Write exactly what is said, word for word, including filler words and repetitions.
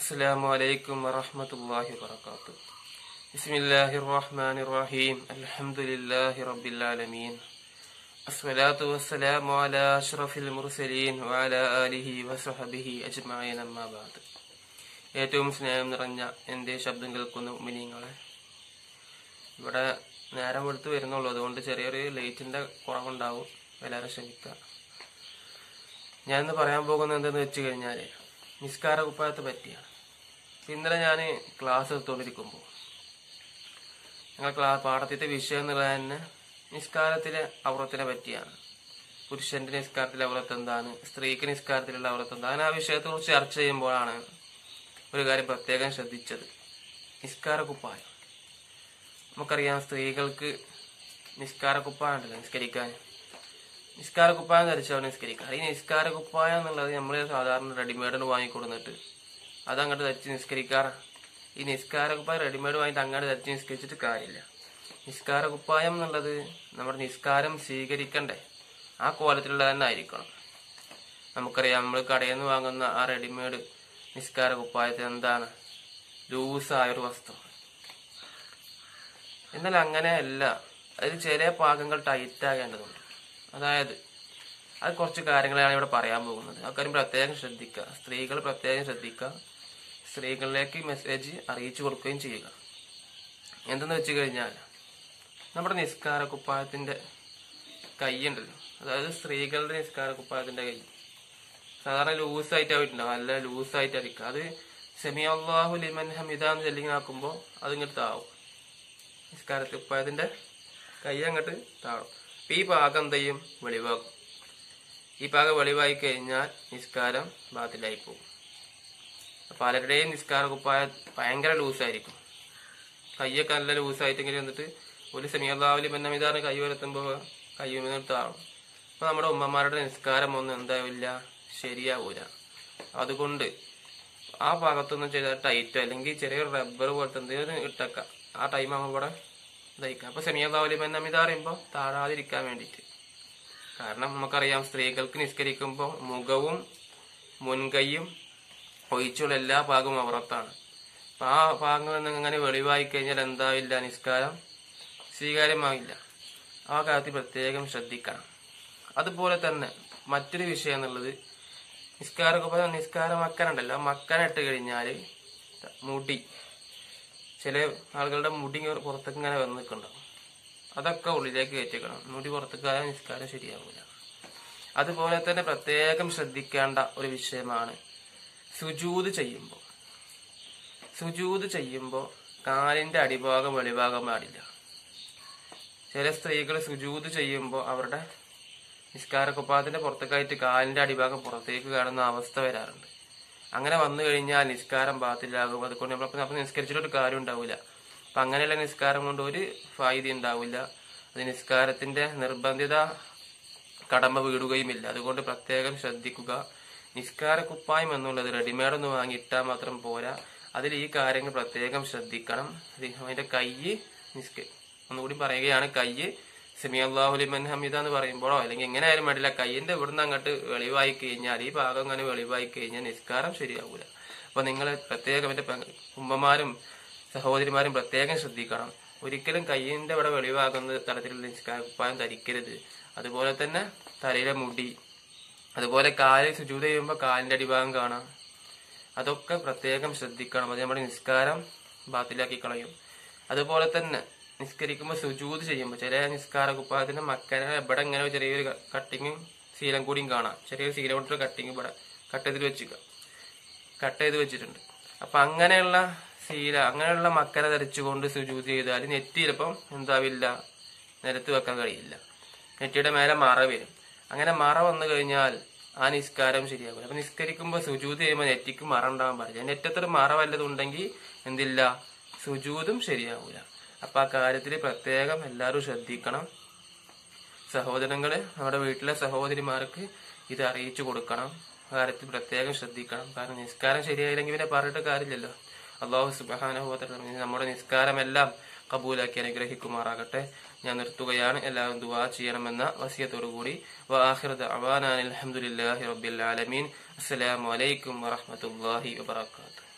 അസ്സലാമു അലൈക്കും വറഹ്മത്തുള്ളാഹി വബറകാതുഹു. ബിസ്മില്ലാഹിർ റഹ്മാനിർ റഹീം. അൽഹംദുലില്ലാഹി റബ്ബിൽ ആലമീൻ. അസ്സലാത്തു വസ്സലാമു അലാ അഷ്റഫിൽ മുർസലീൻ വഅലാ ആലിഹി വസഹബിഹി അജ്മഈൻ. അമ്മാ ബഅദ്. ഏറ്റവും സ്നേഹം നിറഞ്ഞ എൻ്റെ ശബ്ദം കേൾക്കുന്ന മുഅ്മിനീങ്ങളെ, ഇവിടെ നേരം വെളുത്ത് വരുന്നുള്ളൂ, അതുകൊണ്ട് ചെറിയൊരു ലൈറ്റിന്റെ കുറവുണ്ടാവും, എല്ലാവരും ക്ഷമിക്കുക. ഞാനിന്ന് പറയാൻ പോകുന്നത് എന്തെന്ന് വെച്ച് കഴിഞ്ഞാൽ നിസ്കാര കുപ്പായത്തെ പറ്റിയാണ്. ഇന്നലെ ഞാൻ ക്ലാസ് എടുത്തുകൊണ്ടിരിക്കുമ്പോൾ ഞങ്ങൾ ക്ലാസ് പാഠത്തിൻ്റെ വിഷയം എന്നുള്ളത് തന്നെ നിസ്കാരത്തിലെ ഔറത്തിനെ പറ്റിയാണ്. പുരുഷന്റെ നിസ്കാരത്തിലെ ഔറത്ത് എന്താണ്, സ്ത്രീക്ക് നിസ്കാരത്തിലുള്ള ഔറത്ത് എന്താണ്, ആ വിഷയത്തെ കുറിച്ച് ചർച്ച ചെയ്യുമ്പോഴാണ് ഒരു കാര്യം പ്രത്യേകം ശ്രദ്ധിച്ചത്. നിസ്കാര കുപ്പായം. നമുക്കറിയാം, സ്ത്രീകൾക്ക് നിസ്കാര കുപ്പായം ഉണ്ടല്ലോ നിസ്കരിക്കാൻ. നിസ്കാര കുപ്പായം ധരിച്ചവർ നിസ്കരിക്കാം. ഈ നിസ്കാര കുപ്പായം എന്നുള്ളത് നമ്മൾ സാധാരണ റെഡിമെയ്ഡിന് വാങ്ങിക്കൊടുന്നിട്ട് അതങ്ങോട്ട് ധരിച്ച് നിസ്കരിക്കാറാണ്. ഈ നിസ്കാര കുപ്പായം റെഡിമെയ്ഡ് വാങ്ങിയിട്ട് അങ്ങോട്ട് ധരിച്ച് നിസ്കരിച്ചിട്ട് കാര്യമില്ല. നിസ്കാര കുപ്പായം എന്നുള്ളത് നമ്മുടെ നിസ്കാരം സ്വീകരിക്കണ്ടേ ആ കോലത്തിലുള്ള തന്നെ ആയിരിക്കണം. നമുക്കറിയാം, നമ്മൾ കടയിൽ നിന്ന് വാങ്ങുന്ന ആ റെഡിമെയ്ഡ് നിസ്കാര കുപ്പായത്തിൽ എന്താണ്, ലൂസായ ഒരു വസ്ത്രം. എന്നാൽ അങ്ങനെയല്ല, അതിൽ ചില ഭാഗങ്ങൾ ടൈറ്റ് ആകേണ്ടതുണ്ട്. അതായത് അത് കുറച്ച് കാര്യങ്ങളാണ് ഇവിടെ പറയാൻ പോകുന്നത്. ആ കാര്യം പ്രത്യേകം ശ്രദ്ധിക്കുക. സ്ത്രീകൾ പ്രത്യേകം ശ്രദ്ധിക്കുക. സ്ത്രീകളിലേക്ക് മെസ്സേജ് അറിയിച്ചു കൊടുക്കുകയും ചെയ്യുക. എന്തെന്ന് വെച്ച് കഴിഞ്ഞാൽ, നമ്മുടെ നിസ്കാര കുപ്പായത്തിന്റെ കൈ ഉണ്ടല്ലോ, അതായത് സ്ത്രീകളുടെ നിസ്കാര കുപ്പായത്തിന്റെ കൈ സാധാരണ ലൂസായിട്ടായിട്ടുണ്ടാവും, നല്ല ലൂസായിട്ടായിരിക്കും. അത് സെമിഅ അല്ലാഹു ലിമൻ ഹമിദാന്ന് ചൊല്ലിങ്ങാക്കുമ്പോൾ അതിങ്ങോട്ട് താവും. നിസ്കാര കുപ്പായത്തിന്റെ കൈ അങ്ങോട്ട് താഴും. ഈ ഭാഗം എന്ത് ചെയ്യും, വെളിവാക്കും. ഈ ഭാഗം വെളിവായി കഴിഞ്ഞാൽ നിസ്കാരം ബാത്തിലായി പോകും. പലരുടെയും നിസ്കാര കുപ്പായ ഭയങ്കര ലൂസായിരിക്കും. കയ്യൊക്കെ നല്ല ലൂസായിട്ടെങ്കിലും വന്നിട്ട് ഒരു സെമിഅ അല്ലാഹു ലിമൻ ഹമിദാന്ന് കൈ വരുത്തുമ്പോൾ കൈ താഴും. അപ്പൊ നമ്മുടെ ഉമ്മമാരുടെ നിസ്കാരം ഒന്നും എന്താവില്ല, ശരിയാവൂല. അതുകൊണ്ട് ആ ഭാഗത്തൊന്നും ചെയ്താൽ ടൈറ്റോ അല്ലെങ്കിൽ ചെറിയൊരു റബ്ബർ പോലത്തെ എന്തെങ്കിലും ഇട്ടക്ക ആ ടൈം ആകുമ്പോൾ ഇവിടെ ഇതായിരിക്കാം. അപ്പൊ സെമിഅ അല്ലാഹു ലിമൻ ഹമിദാ പറയുമ്പോൾ താഴാതിരിക്കാൻ വേണ്ടിയിട്ട്. കാരണം നമുക്കറിയാം, സ്ത്രീകൾക്ക് നിസ്കരിക്കുമ്പോൾ മുഖവും മുൻകൈയും ഒഴിച്ചുള്ള എല്ലാ ഭാഗവും ഔറത്താണ്. അപ്പൊ ആ ഭാഗങ്ങളിൽ അങ്ങനെ വെളിവായി കഴിഞ്ഞാൽ എന്താവില്ല, നിസ്കാരം സ്വീകാര്യമാവില്ല. ആ കാര്യത്തിൽ പ്രത്യേകം ശ്രദ്ധിക്കണം. അതുപോലെ തന്നെ മറ്റൊരു വിഷയം എന്നുള്ളത്, നിസ്കാരമൊക്കെ നിസ്കാര മക്കനുണ്ടല്ലോ, മക്കന ഇട്ട് കഴിഞ്ഞാൽ മുടി, ചില ആളുകളുടെ മുടി പുറത്തേക്ക് ഇങ്ങനെ വന്ന് നിൽക്കുന്നുണ്ടാവും. അതൊക്കെ ഉള്ളിലേക്ക് കയറ്റിക്കണം. മുടി പുറത്തേക്ക് ആയാൽ നിസ്കാരം ശരിയാവില്ല. അതുപോലെ തന്നെ പ്രത്യേകം ശ്രദ്ധിക്കേണ്ട ഒരു വിഷയമാണ് സുജൂദ് ചെയ്യുമ്പോൾ. സുജൂദ് ചെയ്യുമ്പോൾ കാലിന്റെ അടിഭാഗം വെളിഭാഗം പാടില്ല. ചില സ്ത്രീകൾ സുജൂദ് ചെയ്യുമ്പോൾ അവരുടെ നിസ്കാര കുപ്പായത്തിന്റെ പുറത്തേക്കായിട്ട് കാലിന്റെ അടിഭാഗം പുറത്തേക്ക് കാണുന്ന അവസ്ഥ വരാറുണ്ട്. അങ്ങനെ വന്നു കഴിഞ്ഞാൽ നിസ്കാരം ബാത്തിലാകും. അതുകൊണ്ട് നമ്മളപ്പോൾ നമ്മൾ നിസ്കരിച്ചിട്ടൊരു കാര്യം ഉണ്ടാവില്ല. അപ്പൊ അങ്ങനെയുള്ള നിസ്കാരം കൊണ്ട് ഒരു ഫായിദ ഉണ്ടാവില്ല. അത് നിസ്കാരത്തിന്റെ നിർബന്ധിത കടമ വീടുകയുമില്ല. അതുകൊണ്ട് പ്രത്യേകം ശ്രദ്ധിക്കുക. നിസ്കാര കുപ്പായം എന്നുള്ളത് റെഡിമെയ്ഡ് ഒന്ന് വാങ്ങിയിട്ടാൽ മാത്രം പോരാ, അതിൽ ഈ കാര്യങ്ങൾ പ്രത്യേകം ശ്രദ്ധിക്കണം. അതിന്റെ കൈ നിസ്ക ഒന്നുകൂടി പറയുകയാണ്, കൈ സെമിഅ അല്ലാഹു ലിമൻ ഹമിദ എന്ന് പറയുമ്പോഴോ അല്ലെങ്കിൽ എങ്ങനെ ആയാലും വേണ്ടില്ല, കൈയിന്റെ ഇവിടുന്ന് അങ്ങോട്ട് വെളിവായി കഴിഞ്ഞാൽ, ഈ ഭാഗം അങ്ങനെ വെളിവായി കഴിഞ്ഞാൽ നിസ്കാരം ശരിയാവൂല. അപ്പൊ നിങ്ങൾ പ്രത്യേകം എന്റെ ഉമ്മമാരും സഹോദരിമാരും പ്രത്യേകം ശ്രദ്ധിക്കണം. ഒരിക്കലും കൈയിന്റെ ഇവിടെ വെളിവാകുന്ന തരത്തിലുള്ള നിസ്കാര കുപ്പായം ധരിക്കരുത്. അതുപോലെ തന്നെ തലയിലെ മുടി, അതുപോലെ കാലിൽ സുജൂദ് ചെയ്യുമ്പോൾ കാലിന്റെ അടിഭാഗം കാണാം. അതൊക്കെ പ്രത്യേകം ശ്രദ്ധിക്കണം. അത് നമ്മുടെ നിസ്കാരം ബാത്തിലാക്കി കളയും. അതുപോലെ തന്നെ നിസ്കരിക്കുമ്പോൾ സുജൂദ് ചെയ്യുമ്പോൾ ചില നിസ്കാര കുപ്പായത്തിന്റെ മക്കനെ ഇവിടെ ഇങ്ങനെ ചെറിയൊരു കട്ടിങ്ങും ശീലം കൂടിയും കാണാം. ചെറിയൊരു ശീലം കൊണ്ടൊരു കട്ടിങ് ഇവിടെ കട്ട് ചെയ്ത് വെച്ചിക്ക കട്ട് ചെയ്ത് വെച്ചിട്ടുണ്ട്. അപ്പൊ അങ്ങനെയുള്ള ശീല അങ്ങനെയുള്ള മക്കനെ ധരിച്ചുകൊണ്ട് സുജൂദ് ചെയ്താൽ നെറ്റി ചിലപ്പം എന്താവില്ല, നിലത്ത് വെക്കാൻ കഴിയില്ല. നെറ്റിയുടെ മേലെ മറ വരും. അങ്ങനെ മറ വന്നു കഴിഞ്ഞാൽ ആ നിസ്കാരം ശരിയാകില്ല. അപ്പൊ നിസ്കരിക്കുമ്പോൾ സുജൂദ് ചെയ്യുമ്പോൾ നെറ്റിക്ക് മറ ഉണ്ടാവാൻ പാടില്ല. നെറ്റത്തൊരു മറ വല്ലതുണ്ടെങ്കിൽ എന്തില്ല, സുജൂദും ശരിയാവൂല. അപ്പൊ ആ കാര്യത്തിൽ പ്രത്യേകം എല്ലാവരും ശ്രദ്ധിക്കണം. സഹോദരങ്ങള്, നമ്മുടെ വീട്ടിലെ സഹോദരിമാർക്ക് ഇത് അറിയിച്ചു കൊടുക്കണം. ആ കാര്യത്തിൽ പ്രത്യേകം ശ്രദ്ധിക്കണം. കാരണം നിസ്കാരം ശരിയായില്ലെങ്കിൽ പിന്നെ പറഞ്ഞിട്ട് കാര്യമില്ലല്ലോ. അല്ലാഹു സുബ്ഹാനഹു വ തആല നമ്മുടെ നിസ്കാരമെല്ലാം കബൂലാക്കി അനുഗ്രഹിക്കുമാറാകട്ടെ. ഞാൻ നിർത്തുകയാണ്. എല്ലാവരും ദുആ ചെയ്യണമെന്ന വസിയത്തോടു കൂടി വആഖിറു ദഅവാനാ അൽഹംദുലില്ലാഹി റബ്ബിൽ ആലമീൻ. അസ്സലാമു അലൈക്കും വറഹ്മത്തുള്ളാഹി വബറകാതുഹു.